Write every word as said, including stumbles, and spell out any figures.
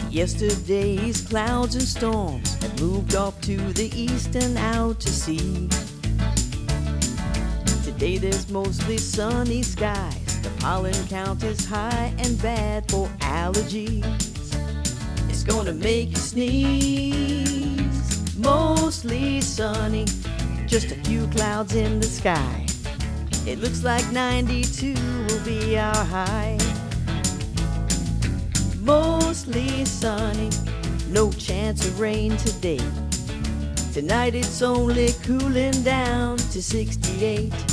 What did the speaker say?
Yesterday's clouds and storms have moved off to the east and out to sea. Today there's mostly sunny skies. The pollen count is high and bad for allergies. It's gonna make you sneeze. Mostly sunny, just a few clouds in the sky. It looks like ninety-two will be our high. Mostly sunny, no chance of rain today. Tonight it's only cooling down to sixty-eight.